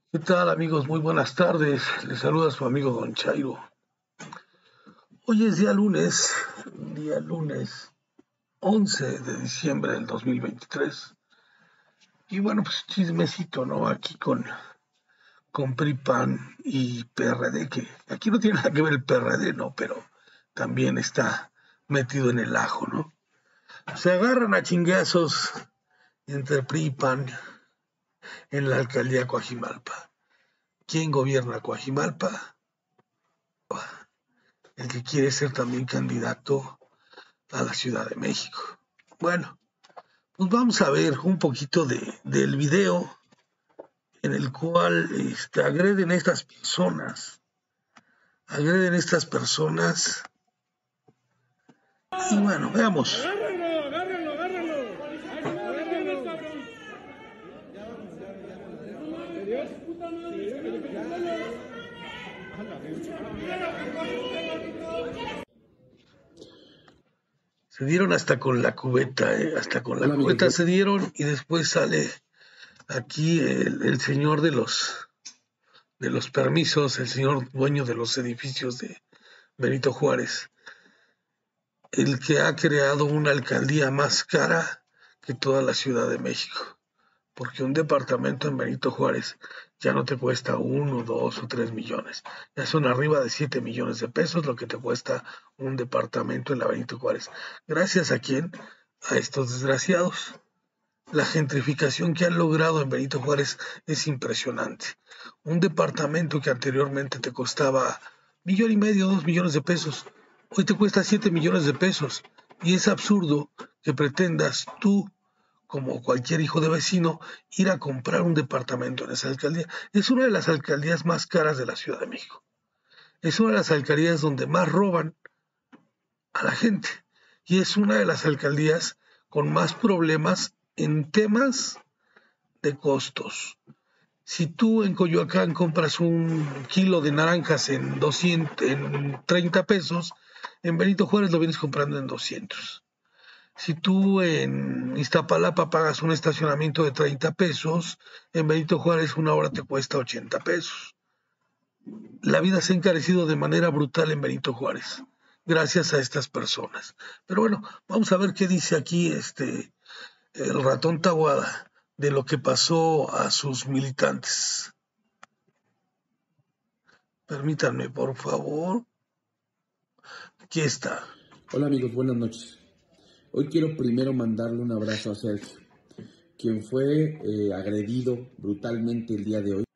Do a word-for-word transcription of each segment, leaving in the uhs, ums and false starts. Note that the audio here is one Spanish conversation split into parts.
¿Qué tal, amigos? Muy buenas tardes. Les saluda su amigo Don Chairo. Hoy es día lunes, día lunes once de diciembre del dos mil veintitrés. Y bueno, pues chismecito, ¿no? Aquí con, con P R I, P A N y P R D, que aquí no tiene nada que ver el P R D, ¿no? Pero también está metido en el ajo, ¿no? Se agarran a chingazos entre P R I y P A N en la alcaldía Coajimalpa. ¿Quién gobierna Coajimalpa? El que quiere ser también candidato a la Ciudad de México. Bueno, pues vamos a ver un poquito de, del video en el cual este, agreden a estas personas, agreden a estas personas, y bueno, veamos. Agárrenlo, agárrenlo, agárrenlo. Agárrenlo, cabrón. Se dieron hasta con la cubeta, ¿eh? Hasta con la Hola, cubeta amigos. se dieron, y después sale aquí el, el señor de los de los permisos, el señor dueño de los edificios de Benito Juárez, el que ha creado una alcaldía más cara que toda la Ciudad de México, porque un departamento en Benito Juárez ya no te cuesta uno, dos o tres millones, ya son arriba de siete millones de pesos lo que te cuesta un departamento en la Benito Juárez. ¿Gracias a quién? A estos desgraciados. La gentrificación que han logrado en Benito Juárez es impresionante. Un departamento que anteriormente te costaba millón y medio, dos millones de pesos, hoy te cuesta siete millones de pesos. Y es absurdo que pretendas tú, como cualquier hijo de vecino, ir a comprar un departamento en esa alcaldía. Es una de las alcaldías más caras de la Ciudad de México. Es una de las alcaldías donde más roban a la gente. Y es una de las alcaldías con más problemas en temas de costos. Si tú en Coyoacán compras un kilo de naranjas en, doscientos, en treinta pesos, en Benito Juárez lo vienes comprando en doscientos. Si tú en Iztapalapa pagas un estacionamiento de treinta pesos, en Benito Juárez una hora te cuesta ochenta pesos. La vida se ha encarecido de manera brutal en Benito Juárez, gracias a estas personas. Pero bueno, vamos a ver qué dice aquí este el ratón Taboada de lo que pasó a sus militantes. Permítanme, por favor. Aquí está. Hola amigos, buenas noches. Hoy quiero primero mandarle un abrazo a Sergio, quien fue eh, agredido brutalmente el día de hoy,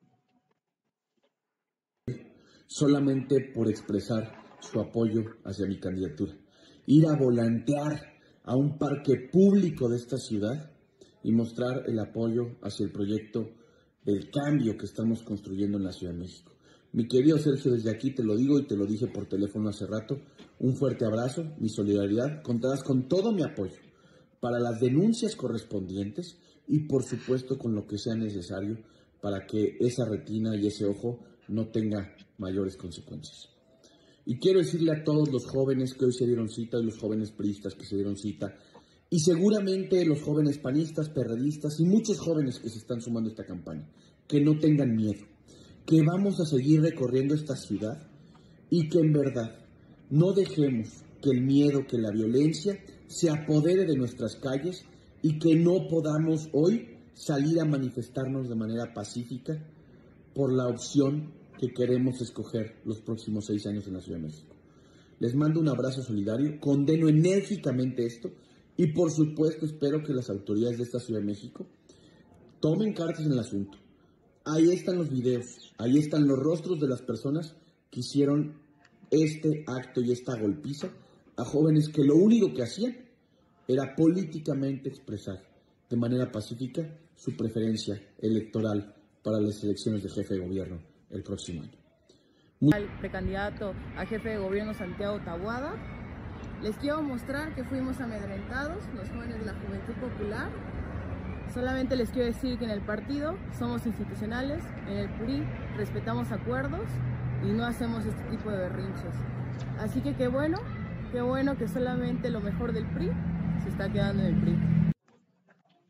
solamente por expresar su apoyo hacia mi candidatura. Ir a volantear a un parque público de esta ciudad y mostrar el apoyo hacia el proyecto del cambio que estamos construyendo en la Ciudad de México. Mi querido Sergio, desde aquí te lo digo y te lo dije por teléfono hace rato, un fuerte abrazo, mi solidaridad, contarás con todo mi apoyo para las denuncias correspondientes y por supuesto con lo que sea necesario para que esa retina y ese ojo no tenga mayores consecuencias. Y quiero decirle a todos los jóvenes que hoy se dieron cita, y los jóvenes priistas que se dieron cita, y seguramente los jóvenes panistas, perredistas y muchos jóvenes que se están sumando a esta campaña, que no tengan miedo, que vamos a seguir recorriendo esta ciudad y que en verdad no dejemos que el miedo, que la violencia se apodere de nuestras calles y que no podamos hoy salir a manifestarnos de manera pacífica por la opción que queremos escoger los próximos seis años en la Ciudad de México. Les mando un abrazo solidario, condeno enérgicamente esto y por supuesto espero que las autoridades de esta Ciudad de México tomen cartas en el asunto. Ahí están los videos, ahí están los rostros de las personas que hicieron este acto y esta golpiza a jóvenes que lo único que hacían era políticamente expresar de manera pacífica su preferencia electoral para las elecciones de jefe de gobierno el próximo año. Muy... Al precandidato a jefe de gobierno Santiago Taboada, les quiero mostrar que fuimos amedrentados, los jóvenes de la Juventud Popular. Solamente les quiero decir que en el partido somos institucionales, en el P R I respetamos acuerdos y no hacemos este tipo de berrinches. Así que qué bueno, qué bueno que solamente lo mejor del P R I se está quedando en el P R I.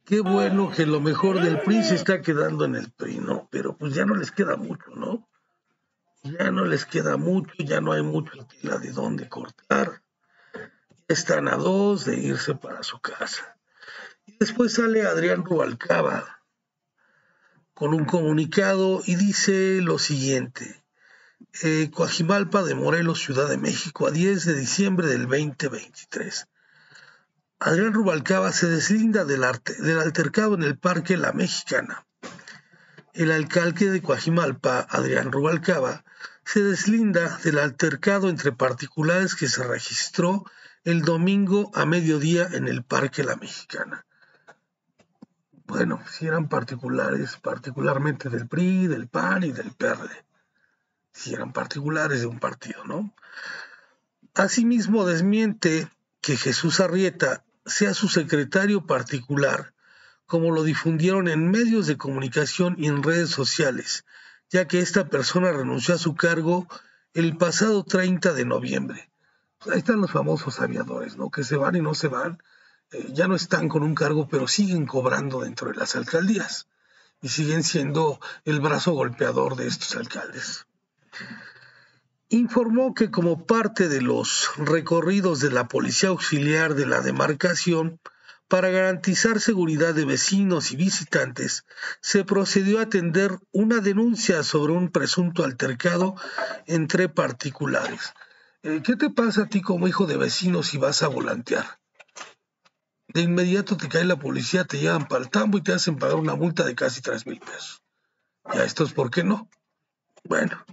qué bueno que lo mejor del P R I se está quedando en el P R I, ¿no? Pero pues ya no les queda mucho, ¿no? Ya no les queda mucho, ya no hay mucho tela de dónde cortar. Están a dos de irse para su casa. Y después sale Adrián Rubalcaba con un comunicado y dice lo siguiente. Eh, Coajimalpa de Morelos, Ciudad de México, a diez de diciembre del veinte veintitrés. Adrián Rubalcaba se deslinda del, arte, del altercado en el Parque La Mexicana. El alcalde de Coajimalpa, Adrián Rubalcaba, se deslinda del altercado entre particulares que se registró el domingo a mediodía en el Parque La Mexicana. Bueno, si eran particulares, particularmente del P R I, del P A N y del P R D. Si eran particulares de un partido, ¿no? Asimismo, desmiente que Jesús Arrieta sea su secretario particular, como lo difundieron en medios de comunicación y en redes sociales, ya que esta persona renunció a su cargo el pasado treinta de noviembre. Ahí están los famosos aviadores, ¿no? Que se van y no se van, eh, ya no están con un cargo, pero siguen cobrando dentro de las alcaldías y siguen siendo el brazo golpeador de estos alcaldes. Informó que como parte de los recorridos de la Policía Auxiliar de la demarcación, para garantizar seguridad de vecinos y visitantes, se procedió a atender una denuncia sobre un presunto altercado entre particulares. Eh, ¿Qué te pasa a ti como hijo de vecinos si vas a volantear? De inmediato te cae la policía, te llevan para el tambo y te hacen pagar una multa de casi tres mil pesos. ¿Ya esto es por qué no? Bueno.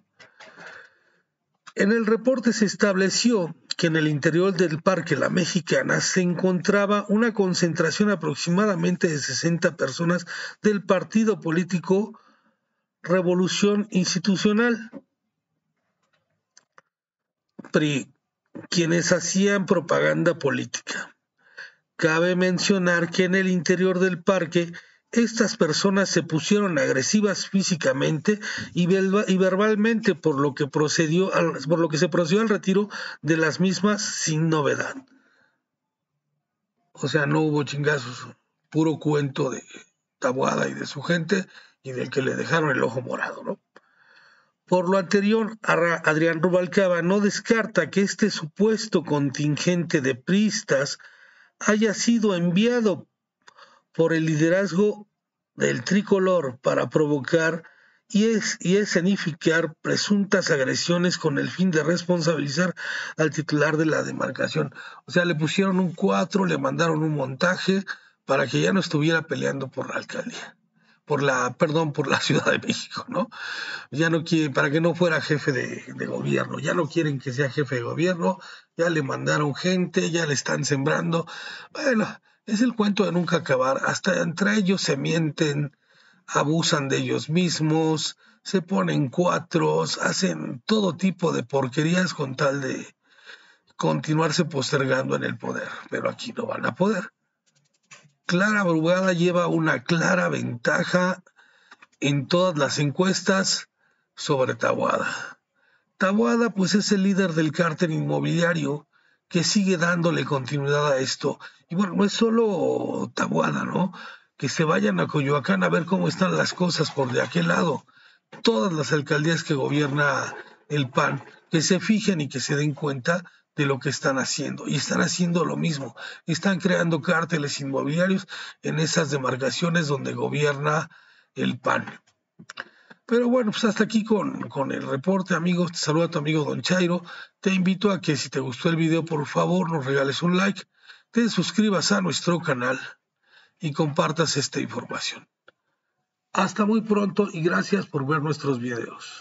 En el reporte se estableció que en el interior del Parque La Mexicana se encontraba una concentración aproximadamente de sesenta personas del partido político Revolución Institucional, P R I, quienes hacían propaganda política. Cabe mencionar que en el interior del parque estas personas se pusieron agresivas físicamente y, y verbalmente, por lo que procedió al, por lo que se procedió al retiro de las mismas sin novedad. O sea, no hubo chingazos, puro cuento de Taboada y de su gente y del que le dejaron el ojo morado, ¿no? Por lo anterior, Adrián Rubalcaba no descarta que este supuesto contingente de priistas haya sido enviado por el liderazgo del tricolor para provocar y, es, y escenificar presuntas agresiones con el fin de responsabilizar al titular de la demarcación. O sea, le pusieron un cuatro, le mandaron un montaje para que ya no estuviera peleando por la alcaldía, por la, perdón, por la Ciudad de México, ¿no? Ya no quiere, para que no fuera jefe de, de gobierno, ya no quieren que sea jefe de gobierno, ya le mandaron gente, ya le están sembrando. Bueno, es el cuento de nunca acabar. Hasta entre ellos se mienten, abusan de ellos mismos, se ponen cuatros, hacen todo tipo de porquerías con tal de continuarse postergando en el poder. Pero aquí no van a poder. Clara Brugada lleva una clara ventaja en todas las encuestas sobre Taboada. Taboada, pues, es el líder del cártel inmobiliario que sigue dándole continuidad a esto. Y bueno, no es solo Taboada, ¿no? Que se vayan a Coyoacán a ver cómo están las cosas por de aquel lado. Todas las alcaldías que gobierna el P A N, que se fijen y que se den cuenta de lo que están haciendo. Y están haciendo lo mismo. Están creando cárteles inmobiliarios en esas demarcaciones donde gobierna el P A N. Pero bueno, pues hasta aquí con, con el reporte, amigos. Te saluda tu amigo Don Chairo. Te invito a que si te gustó el video, por favor, nos regales un like, te suscribas a nuestro canal y compartas esta información. Hasta muy pronto y gracias por ver nuestros videos.